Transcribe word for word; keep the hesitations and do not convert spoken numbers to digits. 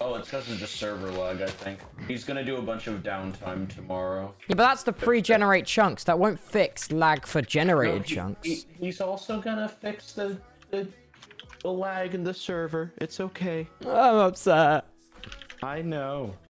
Oh, it's because of the server lag, I think. He's gonna do a bunch of downtime tomorrow. Yeah, but that's the pre-generate chunks. That won't fix lag for generated No, he, chunks. He, he's also gonna fix the, the the lag in the server. It's okay. I'm upset. I know.